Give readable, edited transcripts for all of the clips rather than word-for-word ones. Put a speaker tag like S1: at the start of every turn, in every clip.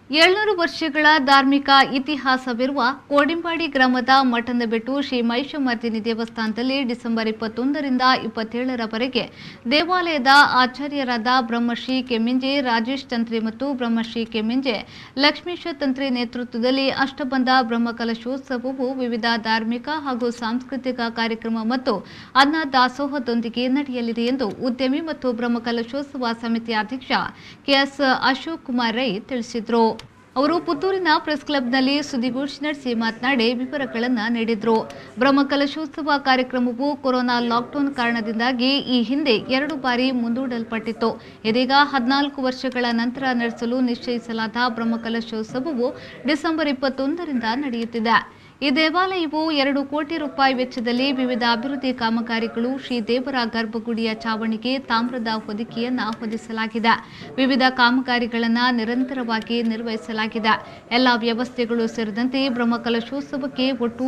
S1: 700 ವರ್ಷಗಳ ಧಾರ್ಮಿಕ ಇತಿಹಾಸವಿರುವ ಕೋಡಿಂಬಾಡಿ ಗ್ರಾಮದ ಮಠಂದಬೆಟ್ಟು ಶ್ರೀ ಮಹಿಷಮರ್ದಿನಿ ದೇವಸ್ಥಾನದಲ್ಲಿ ಡಿಸೆಂಬರ್ 21 ರಿಂದ 27 ರವರೆಗೆ ದೇವಾಲಯದ ಆಚಾರ್ಯರಾದ ಬ್ರಹ್ಮಶ್ರೀ ಕೆಮ್ಮಿಂಜೆ ರಾಜೇಶ್ ತಂತ್ರಿ ಮತ್ತು ಬ್ರಹ್ಮಶ್ರೀ ಕೆಮ್ಮಿಂಜೆ ಲಕ್ಷ್ಮೀಶ ತಂತ್ರಿ ನೇತೃತ್ವದಲ್ಲಿ ಅಷ್ಟಬಂಧ ಬ್ರಹ್ಮಕಲಶೋತ್ಸವವು ವಿವಿಧ ಧಾರ್ಮಿಕ ಹಾಗೂ ಸಾಂಸ್ಕೃತಿಕ ಕಾರ್ಯಕ್ರಮ ಮತ್ತು ಅನ್ನ ದಾಸೋಹದೊಂದಿಗೆ ನಡೆಯಲಿದೆ ಎಂದು ಉದ್ಯಮಿ ಮತ್ತು ಬ್ರಹ್ಮಕಲಶೋತ್ಸವ ಸಮಿತಿ ಅಧ್ಯಕ್ಷ ಕೆಎಸ್ ಅಶೋಕ್ ಕುಮಾರ್ ರೈ ತಿಳಿಸಿದರು। ಅವರು ಪುತ್ತೂರಿನ ಪ್ರೆಸ್ ಕ್ಲಬ್ನಲ್ಲಿ ಸುದ್ದಿಗೋಷ್ಠಿ ನಡೆಸಿ ಮಾತನಾಡಿ ವಿವರಗಳನ್ನು ನೀಡಿದರು। ಬ್ರಹ್ಮಕಲಶೋತ್ಸವ ಕಾರ್ಯಕ್ರಮವು ಕೊರೋನಾ ಲಾಕ್ಡೌನ್ ಕಾರಣದಿಂದಾಗಿ ಈ ಹಿಂದೆ 2 ಬಾರಿ ಮುಂದೂಡಲ್ಪಟ್ಟಿತ್ತು। ಇದೀಗ 14 ವರ್ಷಗಳ ನಂತರ ನಡೆಸಲು ನಿಶ್ಚಯಿಸಲಾದ ಬ್ರಹ್ಮಕಲಶೋತ್ಸವವು ಡಿಸೆಂಬರ್ 21 ರಿಂದ ನಡೆಯುತ್ತಿದೆ। ಈ ದೇವಾಲಯವು 2 ಕೋಟಿ ರೂಪಾಯಿ ವೆಚ್ಚದಲ್ಲಿ ವಿವಿಧ ಅಭಿವೃದ್ಧಿ ಕಾಮಗಾರಿಗಳು, ಶ್ರೀ ದೇವರ ಗರ್ಭಗುಡಿಯ ಚಾವಣಿಗೆ ತಾಮ್ರದ ಹೊದಿಕೆಯನ್ನು ಹೊದಿಸಲಾಗಿದೆ। ವಿವಿಧ ಕಾಮಗಾರಿಗಳನ್ನು ನಿರಂತರವಾಗಿ ನಿರ್ವಹಿಸಲಾಗಿದೆ। ಎಲ್ಲ ವ್ಯವಸ್ಥೆಗಳು ಸೇರಿದಂತೆ ಬ್ರಹ್ಮಕಲಶೋತ್ಸವಕ್ಕೆ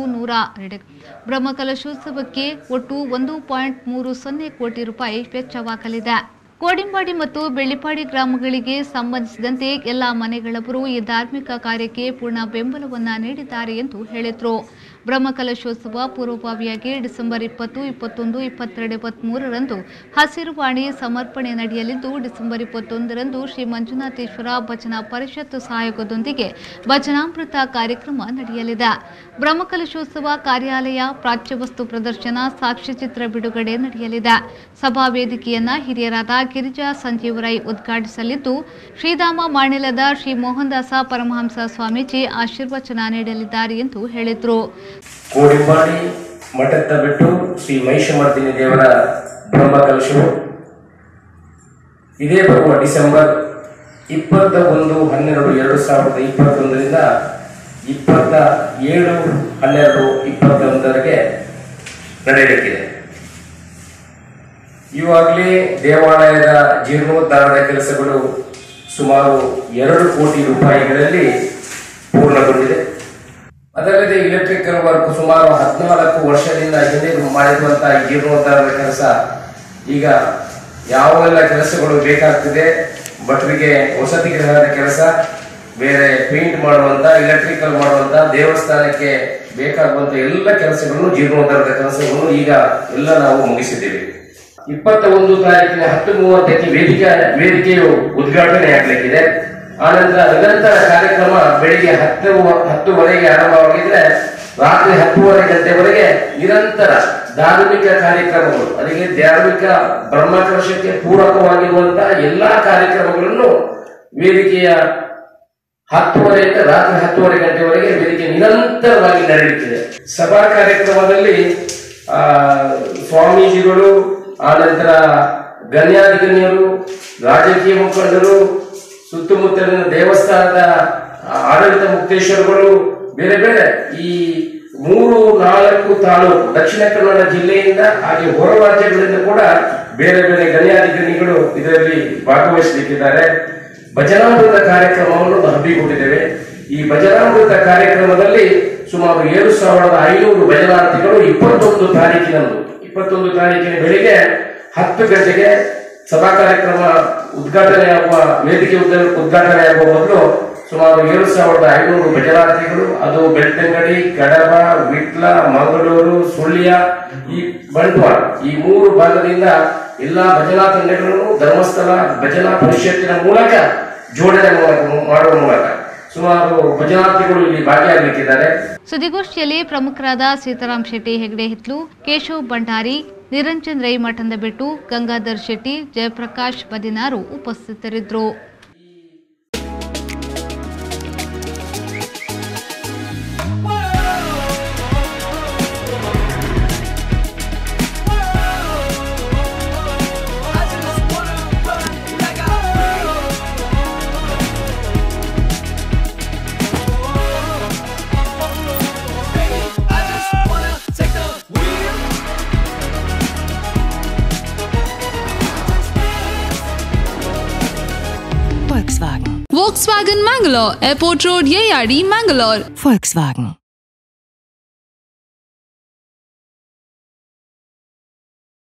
S1: ಒಟ್ಟು 1.30 ಕೋಟಿ ರೂಪಾಯಿ ವೆಚ್ಚವಾಗಲಿದೆ। ಕೋಡಿಂಬಾಡಿ ಮತ್ತು ಬೆಳ್ಳಿಪಾಡಿ ಗ್ರಾಮಗಳಿಗೆ ಸಂಬಂಧಿಸಿದಂತೆ ಎಲ್ಲ ಮನೆಗಳವರು ಈ ಧಾರ್ಮಿಕ ಕಾರ್ಯಕ್ಕೆ ಪೂರ್ಣ ಬೆಂಬಲವನ್ನು ನೀಡಿದ್ದಾರೆ ಎಂದು ಹೇಳಿದರು। ಬ್ರಹ್ಮಕಲಶೋತ್ಸವ ಪೂರ್ವಭಾವಿಯಾಗಿ ಡಿಸೆಂಬರ್ 20, 21, 22, 23 ರಂದು ಹಸಿರುವಾಣಿ ಸಮರ್ಪಣೆ ನಡೆಯಲಿದ್ದು, ಡಿಸೆಂಬರ್ 21 ರಂದು ಶ್ರೀ ಮಂಜುನಾಥೇಶ್ವರ ಭಜನಾ ಪರಿಷತ್ ಸಹಯೋಗದೊಂದಿಗೆ ಭಜನಾಮೃತ ಕಾರ್ಯಕ್ರಮ ನಡೆಯಲಿದೆ। ಬ್ರಹ್ಮಕಲಶೋತ್ಸವ ಕಾರ್ಯಾಲಯ, ಪ್ರಾಚ್ಯವಸ್ತು ಪ್ರದರ್ಶನ, ಸಾಕ್ಷ್ಯಚಿತ್ರ ಬಿಡುಗಡೆ ನಡೆಯಲಿದೆ। ಸಭಾ ವೇದಿಕೆಯನ್ನ ಹಿರಿಯರಾದ ಗಿರಿಜಾ ಸಂಜೀವ್ ರೈ ಉದ್ಘಾಟಿಸಲಿದ್ದು, ಶ್ರೀಧಾಮ ಮಾಣಿಲದ ಶ್ರೀ ಮೋಹನದಾಸ ಪರಮಹಂಸ ಸ್ವಾಮೀಜಿ ಆಶೀರ್ವಚನ ನೀಡಲಿದ್ದಾರೆ ಎಂದು ಹೇಳಿದರು।
S2: ಕೋಡಿಂಬಾಡಿ ಮಠಂದಬೆಟ್ಟು ಶ್ರೀ ಮಹಿಷಮರ್ದಿನಿ ದೇವರ ಬ್ರಹ್ಮಕಲಶವು ಇದೇ ಬರುವ ಡಿಸೆಂಬರ್ 21-12-2021 ರಿಂದ 27-12-21 ನಡೆಯಲಿದೆ। ಈವಾಗಲೇ ದೇವಾಲಯದ ಜೀರ್ಣೋದ್ಧಾರದ ಕೆಲಸಗಳು ಸುಮಾರು 2 ಕೋಟಿ ರೂಪಾಯಿಗಳಲ್ಲಿ ಪೂರ್ಣಗೊಂಡಿದೆ। ಅದಲ್ಲದೆ ಇಲೆಕ್ಟ್ರಿಕಲ್ ವರ್ಕ್ ಸುಮಾರು 14 ವರ್ಷದಿಂದ ಹಿಂದೆ ಮಾಡಿರುವಂತಹ ಜೀರ್ಣೋದ್ಧಾರದ ಕೆಲಸ ಈಗ ಯಾವೆಲ್ಲ ಕೆಲಸಗಳು ಬೇಕಾಗ್ತಿದೆ, ಭಟ್ರಿಗೆ ವಸತಿ ಗೃಹದ ಕೆಲಸ, ಬೇರೆ ಪೇಂಟ್ ಮಾಡುವಂತ, ಇಲೆಕ್ಟ್ರಿಕಲ್ ಮಾಡುವಂತ, ದೇವಸ್ಥಾನಕ್ಕೆ ಬೇಕಾಗುವಂತ ಎಲ್ಲ ಕೆಲಸಗಳನ್ನು, ಜೀರ್ಣೋದ್ಧಾರದ ಕೆಲಸಗಳನ್ನು ಈಗ ಎಲ್ಲ ನಾವು ಮುಗಿಸಿದ್ದೇವೆ। 21 ತಾರೀಕಿನ 10:30ಕ್ಕೆ ವೇದಿಕೆಯು ಉದ್ಘಾಟನೆ ಆಗಲಿಕ್ಕಿದೆ। ಆನಂತರ ನಿರಂತರ ಕಾರ್ಯಕ್ರಮ ಬೆಳಿಗ್ಗೆ 10:10ವರೆಗೆ ಆರಂಭವಾಗಿದ್ರೆ ರಾತ್ರಿ 10:30 ಗಂಟೆವರೆಗೆ ನಿರಂತರ ಧಾರ್ಮಿಕ ಕಾರ್ಯಕ್ರಮಗಳು, ಅದಕ್ಕೆ ಧಾರ್ಮಿಕ ಬ್ರಹ್ಮಕಲಶಕ್ಕೆ ಪೂರಕವಾಗಿರುವಂತಹ ಎಲ್ಲಾ ಕಾರ್ಯಕ್ರಮಗಳನ್ನು ವೇದಿಕೆಯ 10:30ರಿಂದ ರಾತ್ರಿ 10:30 ಗಂಟೆವರೆಗೆ ವೇದಿಕೆ ನಿರಂತರವಾಗಿ ನಡೆಯುತ್ತಿದೆ। ಸಭಾ ಕಾರ್ಯಕ್ರಮದಲ್ಲಿ ಸ್ವಾಮೀಜಿಗಳು, ಆನಂತರ ಗಣ್ಯಾಧಿಗಣ್ಯರು, ರಾಜಕೀಯ ಮುಖಂಡರು, ಸುತ್ತಮುತ್ತಲಿನ ದೇವಸ್ಥಾನದ ಆಡಳಿತ ಮುಕ್ತೇಶ್ವರಗಳು, ಬೇರೆ ಬೇರೆ ಈ 3-4 ತಾಲೂಕು ದಕ್ಷಿಣ ಕನ್ನಡ ಜಿಲ್ಲೆಯಿಂದ ಹಾಗೆ ಹೊರ ರಾಜ್ಯಗಳಿಂದ ಕೂಡ ಬೇರೆ ಬೇರೆ ಗಣ್ಯಾಧಿಕಾರಿಗಳು ಇದರಲ್ಲಿ ಭಾಗವಹಿಸಲಿಕ್ಕಿದ್ದಾರೆ। ಭಜನಾಮೃತ ಕಾರ್ಯಕ್ರಮವನ್ನು ಹಮ್ಮಿಕೊಂಡಿದ್ದೇವೆ। ಈ ಭಜನಾಮೃತ ಕಾರ್ಯಕ್ರಮದಲ್ಲಿ ಸುಮಾರು 7,500 ಭಜನಾರ್ಥಿಗಳು 21 ತಾರೀಕಿನ ಬೆಳಿಗ್ಗೆ 10 ಗಂಟೆಗೆ ಸಭಾ ಕಾರ್ಯಕ್ರಮ ಉದ್ಘಾಟನೆಯಾಗುವ ವೇದಿಕೆ ಉದ್ಘಾಟನೆಯಾಗುವ ಮೊದಲು ಸುಮಾರು 7,500 ಭಜನಾರ್ಥಿಗಳು, ಅದು ಬೆಳ್ತಂಗಡಿ, ಕಡಬ, ವಿಟ್ಲ, ಮಂಗಳೂರು, ಸುಳ್ಯ, ಈ ಬಂಟ್ವಾಳ, ಈ 3 ಭಾಗದಿಂದ ಎಲ್ಲಾ ಭಜನಾ ತಂಡಗಳನ್ನು ಧರ್ಮಸ್ಥಳ ಭಜನಾ ಪರಿಷತ್ತಿನ ಮೂಲಕ ಜೋಡಣೆ ಮಾಡುವ ಮೂಲಕ ಸುಮಾರು ಭಜನಾರ್ಥಿಗಳು ಇಲ್ಲಿ ಭಾಗಿಯಾಗಲಿಕ್ಕಿದ್ದಾರೆ।
S1: ಸುದ್ದಿಗೋಷ್ಠಿಯಲ್ಲಿ ಪ್ರಮುಖರಾದ ಸೀತಾರಾಮ್ ಶೆಟ್ಟಿ ಹೆಗ್ಡೆ ಹಿತ್ಲು, ಕೇಶವ್ ಭಂಡಾರಿ, ನಿರಂಜನ್ ರೈ ಮಠಂದಬೆಟ್ಟು, ಗಂಗಾಧರ್ ಶೆಟ್ಟಿ, ಜಯಪ್ರಕಾಶ್ ಬದಿನಾರು ಉಪಸ್ಥಿತರಿದ್ದರು।
S3: Volkswagen Mangalore, Airport Road, Yeyadi, Mangalore. Volkswagen.